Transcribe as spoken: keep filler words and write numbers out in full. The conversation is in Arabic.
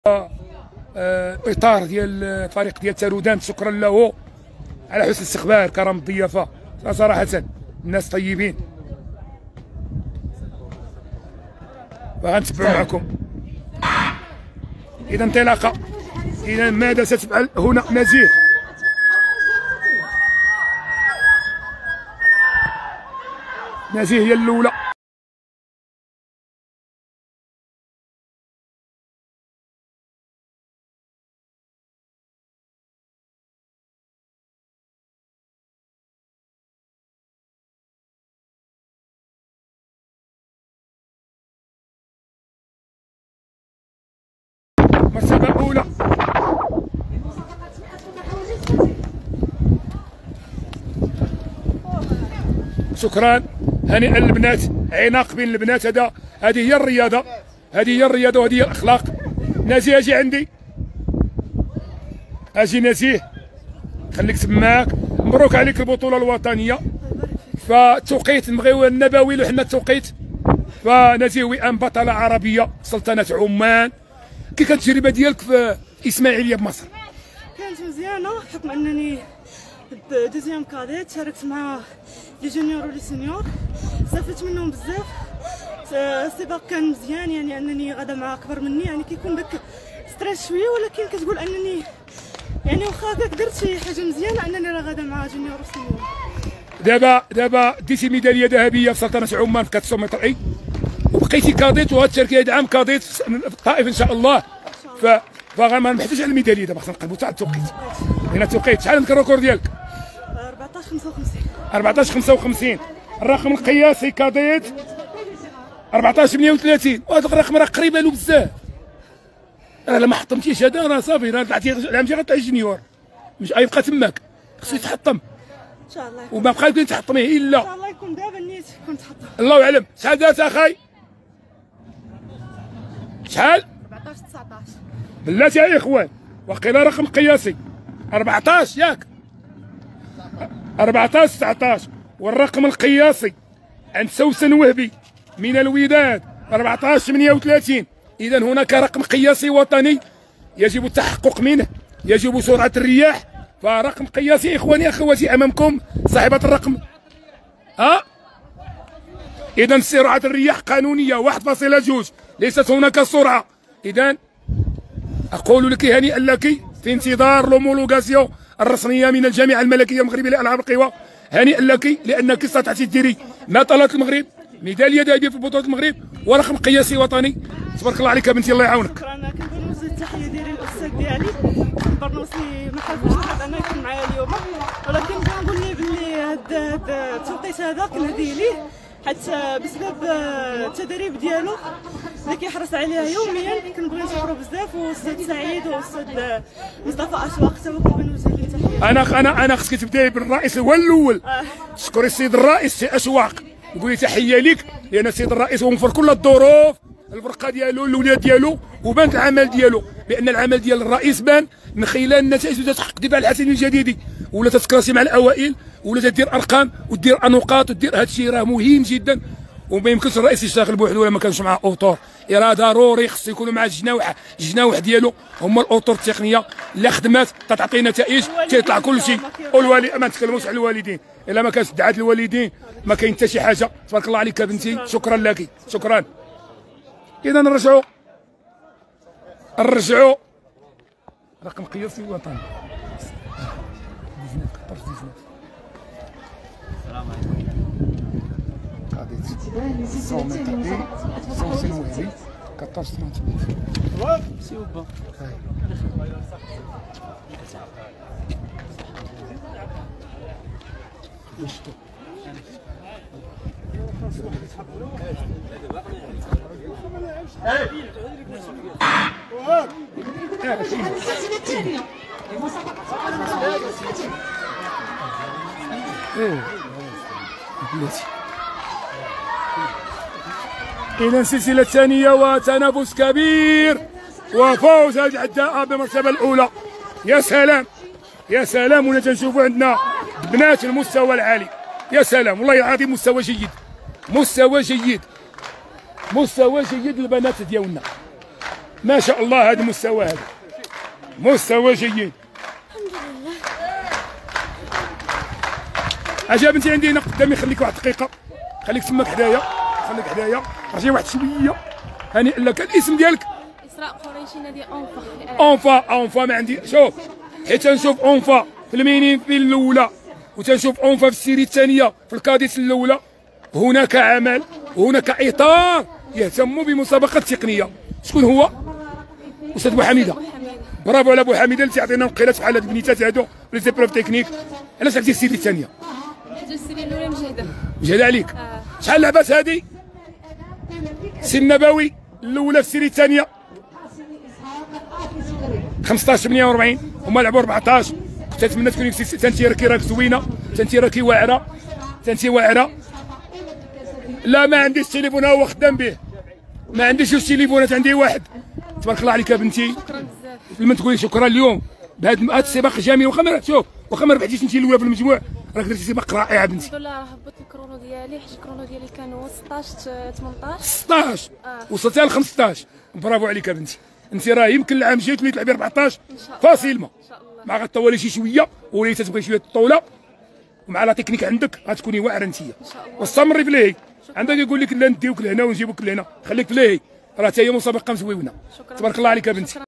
اطار ديال الفريق ديال تارودان، شكرا له على حسن الاستقبال، كرم الضيافه، صراحه الناس طيبين. وغنتبعوا معكم. اذا انطلاقه، اذا ماذا ستفعل هنا نزيه؟ نزيه هي الاولى. مرتبة أولى. شكرا، هنيئا للبنات، عناق بين البنات. هذا هذه هي الرياضة، هذه هي الرياضة وهذه هي الأخلاق. نزيه أجي عندي، أجي نزيه، خليك تماك. مبروك عليك البطولة الوطنية. فالتوقيت نبغيو النبوي له حنا التوقيت. فنزيه وئام بطلة عربية سلطنة عمان. كي كانت التجربه ديالك في اسماعيليه بمصر؟ كانت مزيانه بحكم انني دوزيام كاديت، شاركت مع لي جونيور ولي سينيور، استفدت منهم بزاف. السباق كان مزيان، يعني انني غادا مع اكبر مني، يعني كيكون داك ستريس شويه، ولكن كتقول انني يعني واخا هكاك درت شي حاجه مزيانه انني راه غادا مع جونيور وسينيور. دابا دابا ديتي ميداليه ذهبيه في سلطنه عمان في كاتسو متر اي، وبقيتي كاديت، وغتشاركي هذا العام كاديت في الطائف ان شاء الله. ف فما نحتاجش على الميداليه دابا، خصنا نقلبوا حتى على التوقيت. هنا التوقيت شحال عندك الريكورد ديالك؟ أربعطاش خمسة وخمسين. أربعطاش خمسة وخمسين. الرقم القياسي كاديت أربعطاش ثمانية وثلاثين، وهذا الرقم راه قريبه له بزاف. راه الا ما حطمتيش هذا راه صافي، راه طلعتي العام الجاي غطلعي جونيور، مش غيبقى تماك، خصو يتحطم ان شاء الله. وما بقى يمكن تحطميه الا ان شاء الله يكون دابا النيت يكون تحطم. الله اعلم. شحال دارت اخاي؟ شحال؟ أربعطاش تسعطاش. بلاتي يا اخوان، وقيلا رقم قياسي أربعطاش ياك؟ أربعطاش تسعطاش. والرقم القياسي عند سوسن وهبي من الوداد أربعطاش ثمانية وثلاثين. اذا هناك رقم قياسي وطني يجب التحقق منه، يجب سرعه الرياح. فرقم قياسي اخواني اخواتي امامكم صاحبه الرقم. ها اذا سرعه الرياح قانونيه واحد فاصلة اثنين، ليست هناك سرعه. اذا اقول لك هنيئا لك في انتظار لومولوغاسيون الرسميه من الجامعه الملكيه المغربيه للالعاب القوى. هنيئا لك لانك استطعتي ديري ما طلبت المغرب، ميداليه ذهبيه في بطوله المغرب ورقم قياسي وطني. تبارك الله عليك بنتي، الله يعاونك. شكرا. كنبغي نوجه التحيه ديالي للاستاذ ديالي البرنوسي، ما حبش نحب انه يكون معايا اليوم، ولكن كنقول ليه باللي هذا التوقيت هذا كنهديه ليه، حتى بسبب التدريب ديالو اللي كيحرص عليها يوميا. كنبغي نشكرو بزاف، والاستاذ سعيد والاستاذ مصطفى اشواق حتى هو كنبغي نوجه ليه تحيه. انا انا انا خصك تبداي بالرئيس هو الاول. آه. تشكري السيد الرئيس سي اشواق، نقولي تحيه ليك، لان السيد الرئيس هو موفر كل الظروف، الفرقه ديالو، الاولاد ديالو، وبان العمل ديالو، لان العمل ديال الرئيس بان من خلال النتائج اللي تتحقق دابا الحسن الجديدي، ولا تتكراسي مع الاوائل، ولا تدير ارقام ودير نقاط ودير. هذا الشيء راه مهم جدا، وما يمكنش الرئيس يشتغل بوحده ولا ما كانش معاه اوتور. راه ضروري خص يكونوا مع الجناوح، الجناوح ديالو هما الاوتور التقنيه اللي خدمات تعطي نتائج، تيطلع كل شيء. والوالي ما نتكلموش على الوالدين، الا ما كانش دعات الوالدين ما كاين حتى شي حاجه. تبارك الله عليك بنتي، شكرا لك، شكرا. اذا نرجعوا نرجعوا رقم قياسي وطني. السلام عليكم. إذا السلسلة الثانية وتنافس كبير وفوز العداء بالمرتبة الأولى. يا سلام يا سلام، ولا تنشوفوا عندنا بنات المستوى العالي. يا سلام والله العظيم، مستوى جيد، مستوى جيد، مستوى جيد للبنات ديالنا. ما شاء الله. هذا مستوى، هذا مستوى جيد. الحمد لله. اجا بنتي عندي هنا قدامي، خليك واحد الدقيقه، خليك تماك حدايا، خليك حدايا، رجعي واحد شويه. هانئا لك. الاسم ديالك؟ إسراء قريشي، نادي أونفا. اونفا. اونفا ما عندي. شوف، حيت تنشوف اونفا في المينين في الاولى، وتنشوف اونفا في السيري الثانيه في الكاديس الاولى. هناك عمل وهناك اطار يهتم بمسابقه تقنيه. شكون هو؟ استاذ بو حميده. برافو على بو حميده اللي تيعطينا نقيلات بحال هاد البنيتات هادو لي زيبروف تكنيك. علاش عرفتي السيري الثانيه؟ حيت السيري الاولى مجهده. مجهده عليك. آه. شحال لعبات هادي؟ سي النبوي الاولى في السيري الثانيه خمسطاش ثمانية وأربعين، هما لعبوا أربعطاش. كنت نتمنى تكوني تنتي راكي راك زوينه، تنتي راكي واعره، تنتي واعره. لا ما عنديش تليفون، هو خدام به، ما عنديش جوج تليفونات، عندي واحد. تبارك الله عليك يا بنتي. شكرا بزاف. لما تقولي شكرا اليوم بهذا السباق الجميل، واخا ما شوف واخا ما ربحتيش انت الاولى في المجموع، راك درتي سباق رائع بنتي. الحمد لله. راه هبط الكرونو ديالي، حيت الكرونو ديالي كان هو ستطاش ثمنطاش. ستطاش آه. وصلتي ل خمسطاش. برافو عليك يا بنتي. انت راه يمكن العام الجاي تولي تلعبي أربعطاش فاصيلمون، ان شاء الله. مع غطولي شي شويه وليتي تبغي شويه الطوله، ومع لا تكنيك عندك غتكوني واعره انت. ان شاء الله. واستمري في الهي. عندك يقول لك لا نديوك لهنا ونجيبوك لهنا، خليك في الهي، راه حتى هي مسابقه مزويونه. شكرا. تبارك الله عليك يا بنتي.